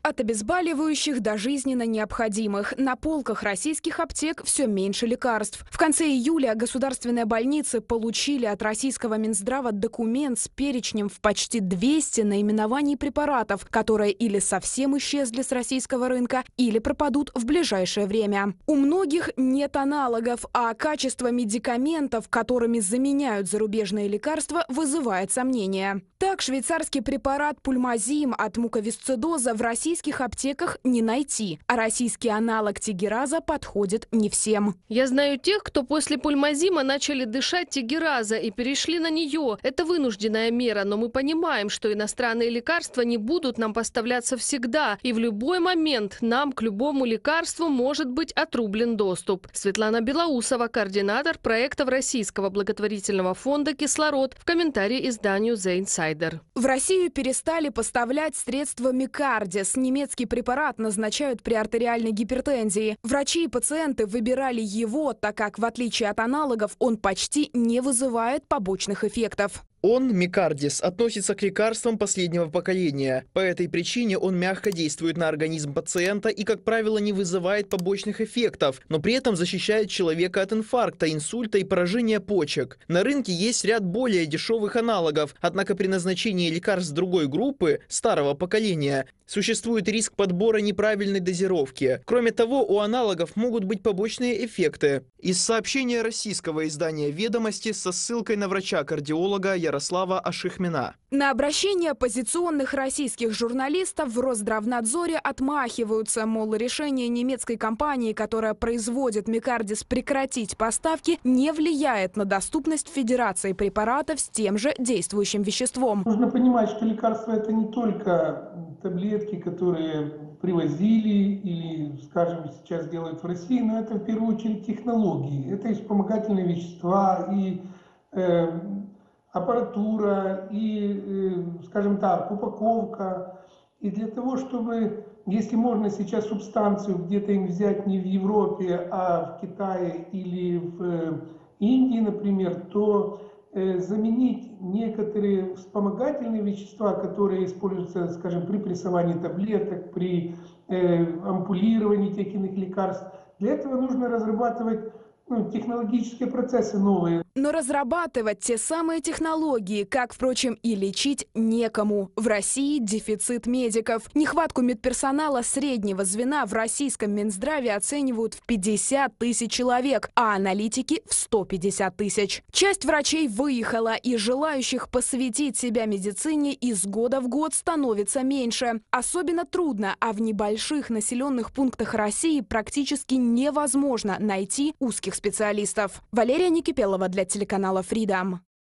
От обезболивающих до жизненно необходимых. На полках российских аптек все меньше лекарств. В конце июля государственные больницы получили от российского Минздрава документ с перечнем в почти 200 наименований препаратов, которые или совсем исчезли с российского рынка, или пропадут в ближайшее время. У многих нет аналогов, а качество медикаментов, которыми заменяют зарубежные лекарства, вызывает сомнения. Так, швейцарский препарат пульмазим от муковисцидоза в российских аптеках не найти, а российский аналог тигераза подходит не всем. Я знаю тех, кто после пульмазима начали дышать тигераза и перешли на нее. Это вынужденная мера, но мы понимаем, что иностранные лекарства не будут нам поставляться всегда, и в любой момент нам к любому лекарству может быть отрублен доступ. Светлана Белоусова, координатор проектов Российского благотворительного фонда «Кислород», в комментарии изданию The Insider. В Россию перестали поставлять средства Микардис. Немецкий препарат назначают при артериальной гипертензии. Врачи и пациенты выбирали его, так как, в отличие от аналогов, он почти не вызывает побочных эффектов. Он, Микардис, относится к лекарствам последнего поколения. По этой причине он мягко действует на организм пациента и, как правило, не вызывает побочных эффектов, но при этом защищает человека от инфаркта, инсульта и поражения почек. На рынке есть ряд более дешевых аналогов, однако при назначении лекарств другой группы, старого поколения, существует риск подбора неправильной дозировки. Кроме того, у аналогов могут быть побочные эффекты. Из сообщения российского издания «Ведомости» со ссылкой на врача-кардиолога Ярослава Ашихмина. На обращение оппозиционных российских журналистов в Росздравнадзоре отмахиваются, мол, решение немецкой компании, которая производит Микардис, прекратить поставки, не влияет на доступность в Федерации препаратов с тем же действующим веществом. Нужно понимать, что лекарства — это не только таблетки, которые привозили или, скажем, сейчас делают в России, но это в первую очередь технологии. Это и вспомогательные вещества, и аппаратура, и, скажем так, упаковка. И для того, чтобы, если можно сейчас субстанцию где-то им взять не в Европе, а в Китае или в Индии, например, то заменить некоторые вспомогательные вещества, которые используются, скажем, при прессовании таблеток, при ампулировании тех или иных лекарств. Для этого нужно разрабатывать технологические процессы новые. Но разрабатывать те самые технологии, как, впрочем, и лечить, некому. В России дефицит медиков. Нехватку медперсонала среднего звена в российском Минздраве оценивают в 50 тысяч человек, а аналитики в 150 тысяч. Часть врачей выехала, и желающих посвятить себя медицине из года в год становится меньше. Особенно трудно, а в небольших населенных пунктах России практически невозможно найти узких специалистов. Валерия Никипелова для телеканала Freedom.